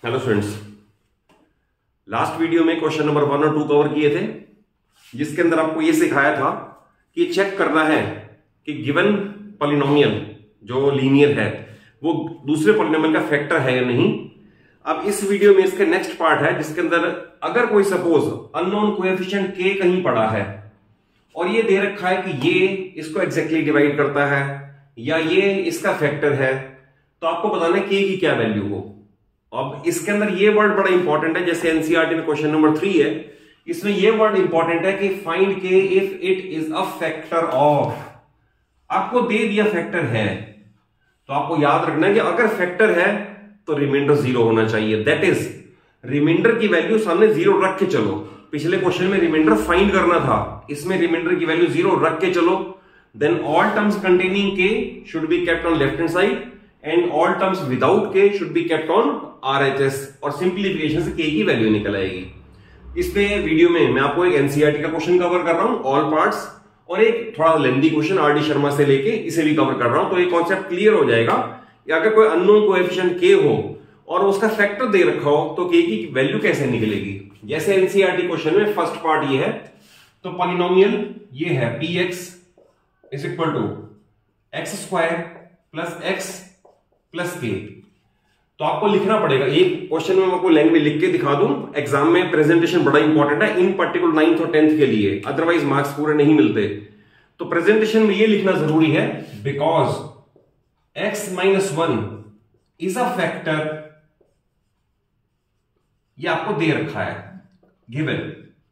Hello students, last video में question number 1 और 2 cover किए थे, जिसके अंदर आपको यह सिखाया था कि चेक करना है कि गिवन पॉलिनोमियल जो लीनियर है वो दूसरे पॉलिनोमियल का फैक्टर है या नहीं। अब इस वीडियो में इसका नेक्स्ट पार्ट है, जिसके अंदर अगर कोई सपोज अननोन कोएफिशिएंट k कहीं पड़ा है और ये दे रखा है कि ये इसको एग्जैक्टली डिवाइड करता है या ये इसका फैक्टर है, तो आपको बताना है k की क्या वैल्यू हो। अब इसके अंदर ये वर्ड बड़ा इंपॉर्टेंट है, जैसे एनसीईआरटी में क्वेश्चन नंबर 3 है, इसमें ये वर्ड इंपॉर्टेंट है कि find k if it is a factor of. आपको दे दिया फैक्टर है, तो आपको याद रखना है कि अगर फैक्टर है तो रिमाइंडर 0 होना चाहिए। दैट इज रिमाइंडर की वैल्यू सामने 0 रख के चलो। पिछले क्वेश्चन में रिमाइंडर फाइंड करना था, इसमें रिमाइंडर की वैल्यू 0 रख के चलो। Then all terms containing k should be kept on left hand side and all terms without k should be kept on RHS, और सिंप्लीफिकेशन से k की वैल्यू निकल आएगी। इस पे वीडियो में मैं आपको एक एनसीईआरटी का क्वेश्चन कवर कर रहा हूं, ऑल पार्ट्स, और एक थोड़ा लेंथी क्वेश्चन RD शर्मा से लेके इसे भी कवर कर रहा हूं। तो ये कॉन्सेप्ट क्लियर हो जाएगा कि अगर कोई अननोन कोएफिशिएंट k हो और उसका फैक्टर दे रखा हो तो k की वैल्यू कैसे निकलेगी। जैसे एनसीईआरटी क्वेश्चन में फर्स्ट पार्ट ये है, तो पॉलिनोमियल ये है px is equal to x square plus x plus k. तो आपको लिखना पड़ेगा, एक क्वेश्चन में मैं आपको लैंग्वेज लिख के दिखा दूं, एग्जाम में प्रेजेंटेशन बड़ा इंपॉर्टेंट है, इन पर्टिकुलर 9th और 10th के लिए, अदरवाइज मार्क्स पूरे नहीं मिलते। तो प्रेजेंटेशन में ये लिखना जरूरी है, because x minus 1 is a factor, ये आपको दे रखा है गिवन।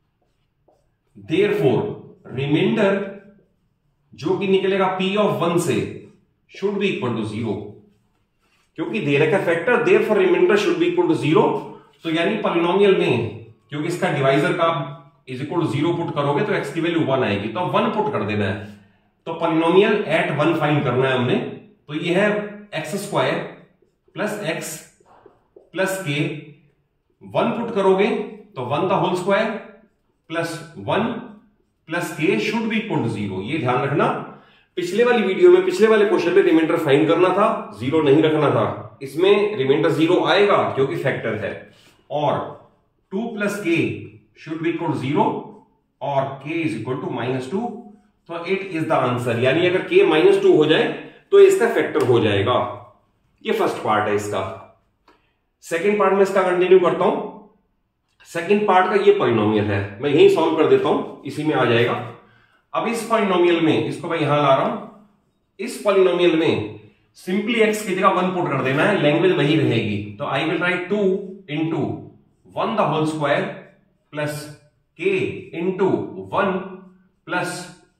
देयरफॉर रिमाइंडर जो कि निकलेगा p ऑफ 1 से शुड बी इक्वल टू 0, क्योंकि दे रखा factor, therefore remainder should be equal to 0। तो यानी पॉलिनोमियल में क्योंकि इसका डिवाइजर का इज इक्वल टू 0 पुट करोगे तो x की वैल्यू 1 आएगी, तो 1 पुट कर देना है। तो पॉलिनोमियल एट 1 फाइंड करना है हमने। तो ये है x square plus x plus k, 1 put करोगे तो 1 the whole square plus 1 plus k should be equal to 0। ये ध्यान रखना, पिछले वाली वीडियो में पिछले वाले क्वेश्चन में रिमाइंडर फाइंड करना था, 0 नहीं रखना था। इसमें रिमाइंडर 0 आएगा क्योंकि फैक्टर है, और 2 plus k should be equal to 0 और k इज इक्वल टू -2। तो इट इज द आंसर, यानी अगर k -2 हो जाए तो इसका फैक्टर हो जाएगा। ये फर्स्ट पार्ट है इसका। सेकेंड पार्ट में इसका कंटिन्यू करता हूं। सेकेंड पार्ट का ये पॉलिनोमियल है, मैं यही सॉल्व कर देता हूं, इसी में आ जाएगा। अब इस पॉलिनोमियल में, इसको मैं यहां ला रहा हूं, इस पॉलिनोमियल में सिंपली x की जगह 1 पुट कर देना है, लैंग्वेज वही रहेगी। तो I will write 2 into 1 the whole square plus k into 1 plus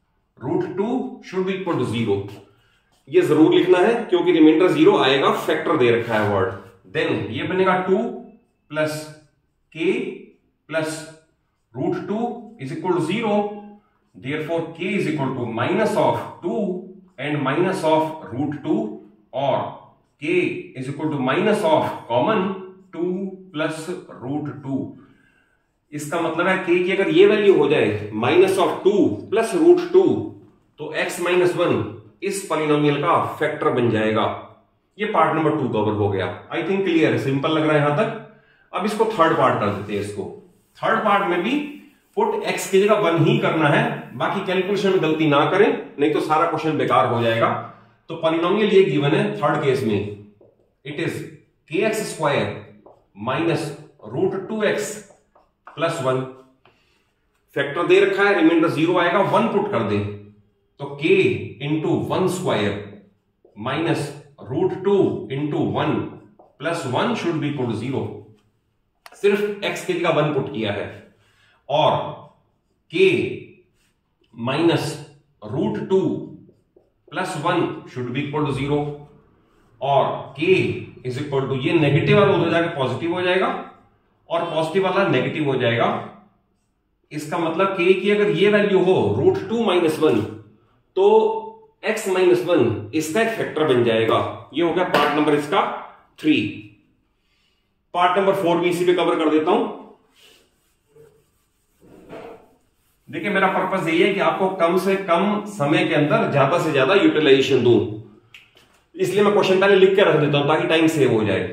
√2 should be equal to 0। ये जरूर लिखना है क्योंकि रिमाइंडर 0 आएगा, फैक्टर दे रखा है वर्ड। देन ये बनेगा 2 plus k plus √2 is equal to 0। Therefore k is equal to minus of 2 and minus of √2, or k is equal to minus of common 2 plus √2। इसका मतलब है k की अगर ये वैल्यू हो जाए माइनस ऑफ 2 प्लस √2 तो x माइनस 1 इस पॉलिनोमियल का फैक्टर बन जाएगा। ये पार्ट नंबर 2 कवर हो गया। आई थिंक क्लियर है, सिंपल लग रहा है यहां तक। अब इसको थर्ड पार्ट कर देते हैं। इसको थर्ड पार्ट में भी पुट x की जगह 1 ही करना है, बाकी कैलकुलेशन में गलती ना करें, नहीं तो सारा क्वेश्चन बेकार हो जाएगा। तो पॉलिनोमियल ये गिवन है थर्ड केस में, it is kx square minus √2x plus 1। Factor दे रखा है, रिमाइंडर 0 आएगा, 1 पुट कर दे तो k into 1 square minus √2 into 1 plus 1 should be equal to 0। सिर्फ x की जगह 1 पुट किया है, और k minus √2 plus 1 should be equal to 0, और k इज इक्वल टू, ये नेगेटिव वाला हो जाएगा पॉजिटिव हो जाएगा, और पॉजिटिव वाला नेगेटिव हो जाएगा। इसका मतलब k की अगर ये वैल्यू हो √2 माइनस 1 तो x माइनस 1 इसका एक फैक्टर बन जाएगा। ये हो गया पार्ट नंबर इसका 3। पार्ट नंबर 4 भी इसी पे कवर कर देता हूं। देखिए, मेरा पर्पस यही है कि आपको कम से कम समय के अंदर ज्यादा से ज्यादा यूटिलाइजेशन दूं, इसलिए मैं क्वेश्चन पहले लिख के रख देता हूं ताकि टाइम सेव हो जाए।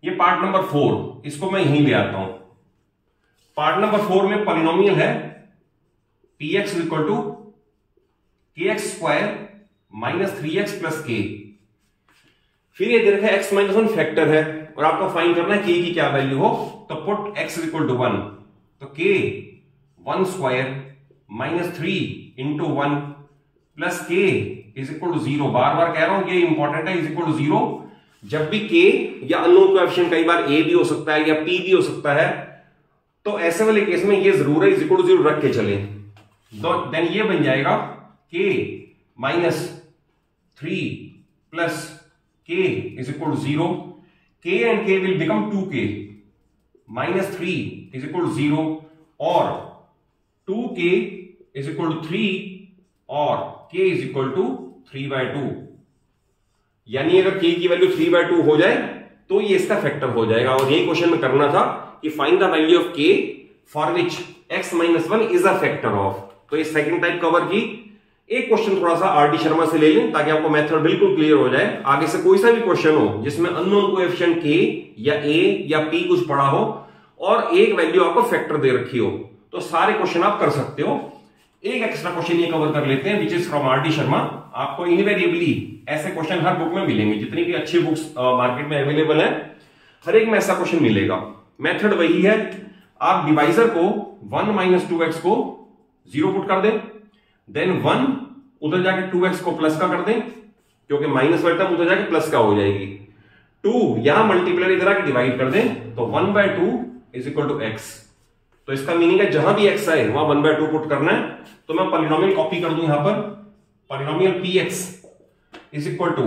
ये पार्ट नंबर 4, इसको मैं यहीं ले आता हूं। पार्ट नंबर 4 में पॉलिनोमियल है px equal to kx square minus 3x plus k। फिर ये दे रखा है x माइनस 1 फैक्टर है और आपको फाइंड करना है k की क्या वैल्यू हो, तो पुट x इक्वल टू 1, तो k 1 square minus 3 into 1 plus k is equal to 0। बार बार कह रहा हूं ये इंपॉर्टेंट है, इज इक्वल टू 0। जब भी k या अननोन कोएफिशिएंट, कई बार a भी हो सकता है या p भी हो सकता है, तो ऐसे वाले केस में ये जरूर है इज इक्वल टू 0 रख के चले, तो देन ये बन जाएगा k minus 3 plus k is equal to 0। k and k will become 2k minus 3 is equal to 0 और 2k इज इक्वल टू 3 और k इज इक्वल टू 3/2। यानी अगर k की वैल्यू 3/2 हो जाए तो ये इसका फैक्टर हो जाएगा। और यही क्वेश्चन में करना था कि find the value of k for which x minus 1 is a factor of. तो ये सेकंड टाइप कवर की। एक क्वेश्चन थोड़ा सा आर डी शर्मा से ले लें ताकि आपको मेथड बिल्कुल क्लियर हो जाए। आगे से कोई सा भी क्वेश्चन हो जिसमें अननोन कोएफिशिएंट k या a या p कुछ पड़ा हो और एक वैल्यू आपको फैक्टर दे रखी हो, तो सारे क्वेश्चन आप कर सकते हो। एक एक्स्ट्रा क्वेश्चन ये कवर कर लेते हैं which is from R D Sharma. आपको इनवेरिएबली ऐसे क्वेश्चन हर बुक में मिलेंगे, जितनी भी अच्छी बुक्स मार्केट में अवेलेबल है हर एक में ऐसा क्वेश्चन मिलेगा। मेथड वही है, आप डिवाइजर को 1 माइनस 2x को 0 पुट कर दें, देन 1 उधर जाके 2x को प्लस का कर दें, क्योंकि माइनस वाली टर्म उधर जाके प्लस का हो जाएगी। 2 यहां मल्टीप्लाई इधर आके डिवाइड कर दें, तो 1/2 इज इक्वल टू x। तो इसका मीनिंग है जहां भी x आए वहां 1/2 पुट करना है। तो मैं पॉलिनोमियल कॉपी कर दूं यहां पर, polynomial px is equal to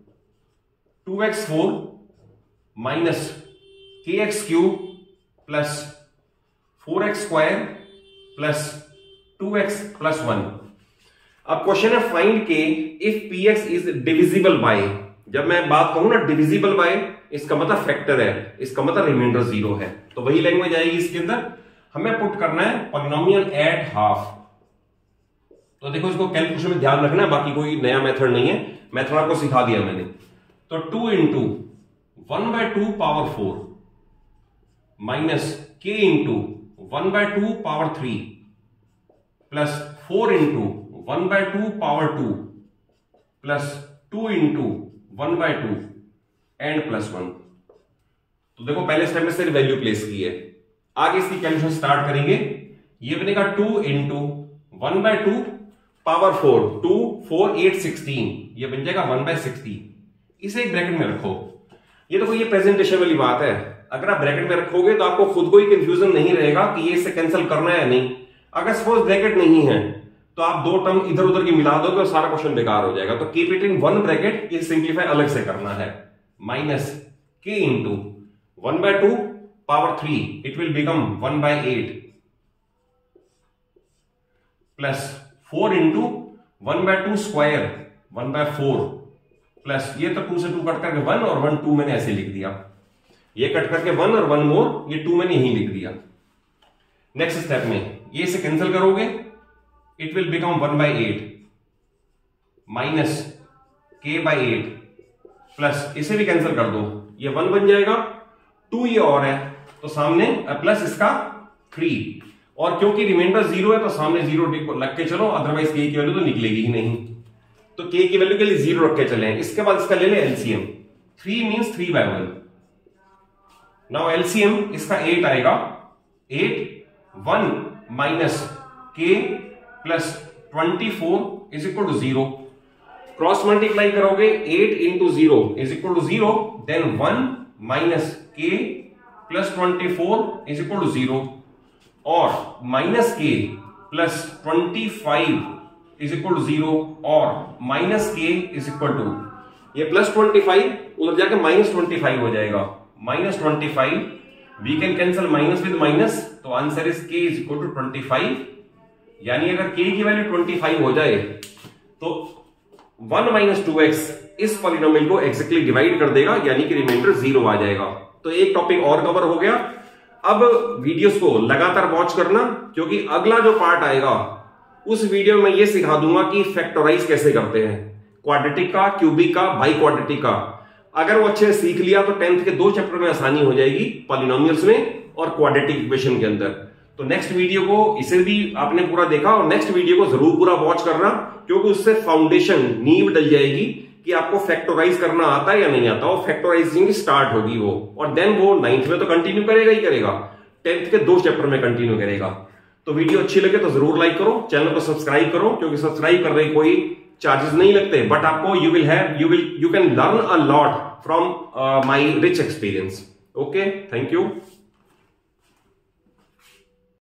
2x4 minus kx cube plus 4x square plus 2x plus 1। अब क्वेश्चन है find k if px is divisible by. जब मैं बात कहूं ना डिविजिबल बाय, इसका मतलब फैक्टर है, इसका मतलब रिमाइंडर 0 है। तो वही लैंग्वेज आएगी इसके अंदर। हमें पुट करना है पॉलिनोमियल एट हाफ। तो देखो इसको कैलकुलेशन में ध्यान रखना है, बाकी कोई नया मेथड नहीं है, मेथड आपको सिखा दिया मैंने। तो 2 into 1/2 power 4 minus k into 1/2 power 3 plus 4 into 1/2 power 2 plus 2 into 1/2 and plus 1। तो देखो पहले स्टेप में सिर्फ वैल्यू प्लेस की है, आगे इसकी कैलकुलेशन स्टार्ट करेंगे। ये बनेगा 2 इंटू 1/2 पावर 4, 2 4 8 16, ये बन जाएगा 1/60। इसे एक ब्रैकेट में रखो। ये देखो ये प्रेजेंटेशन वाली बात है, अगर आप ब्रैकेट में रखोगे तो आपको खुद को ही कंफ्यूजन नहीं रहेगा कि ये इससे कैंसिल करना है या नहीं। अगर सपोज ब्रैकेट नहीं है तो आप दो टर्म इधर उधर की मिला दोगे और सारा क्वेश्चन बेकार हो जाएगा। तो keep it in one bracket, ये सिंप्लीफाई अलग से करना है। Minus k into 1/2 power 3, it will become 1/8 plus 4 into 1/2 square 1/4 plus ये तो 2 से 2 कट करके 1 और 1 2 मैंने ऐसे लिख दिया। ये कट करके 1 और 1 मोर, ये 2 मैंने यही लिख दिया। नेक्स्ट स्टेप में ये इसे कैंसिल करोगे, it will become 1/8 minus k/8 plus इसे भी कैंसिल कर दो, ये 1 बन जाएगा, 2 ये और है तो सामने प्लस इसका 3, और क्योंकि रिमाइंडर 0 है तो सामने 0 लग के चलो, अदरवाइज k की वैल्यू तो निकलेगी ही नहीं। तो k की वैल्यू के लिए 0 रख के चले। इसके बाद इसका ले ले एलसीएम। 3 मींस 3/1। नाउ एलसीएम इसका 8 आएगा। 8 1 minus k plus 24 is equal to 0। Cross multiply करोगे 8 into 0 is equal to 0, then 1 minus k plus 24 is equal to 0 और minus k plus 25 is equal to 0 और minus k is equal to, ये plus 25 उधर जाके minus 25 हो जाएगा। Minus 25 we can cancel minus with minus, तो answer is k is equal to 25। यानी अगर k की वैल्यू 25 हो जाए तो 1 माइनस 2x इस पॉलिनोमियल को एक्जेक्टली डिवाइड कर देगा, यानी कि रिमाइंडर 0 आ जाएगा। तो एक टॉपिक और कवर हो गया। अब वीडियोस को लगातार वॉच करना, क्योंकि अगला जो पार्ट आएगा उस वीडियो में ये सिखा दूंगा कि फैक्टराइज कैसे करते हैं, क्वाड्रेटिक का, क्यूबिक का, बाई क्वाड्रेटिक का। अगर वो अच्छे से सीख लिया तो 10th के 2 चैप्टर में आसानी हो जाएगी, पॉलिनोमियल्स में और क्वाड्रेटिक इक्वेशन के अंदर। तो नेक्स्ट वीडियो को, इसे भी आपने पूरा देखा और नेक्स्ट वीडियो को जरूर पूरा वॉच करना, क्योंकि उससे फाउंडेशन, नींव डल जाएगी कि आपको फैक्टराइज करना आता है या नहीं आता। वो फैक्टराइजिंग स्टार्ट होगी वो, और देन वो 9th में तो कंटिन्यू करेगा ही करेगा, 10th के 2 चैप्टर में कंटिन्यू करेगा। तो वीडियो अच्छी लगे तो जरूर लाइक करो, चैनल को सब्सक्राइब करो, क्योंकि सब्सक्राइब कर रहे कोई चार्जेस नहीं लगते, बट आपको you can learn a lot from my rich experience. Okay, thank you.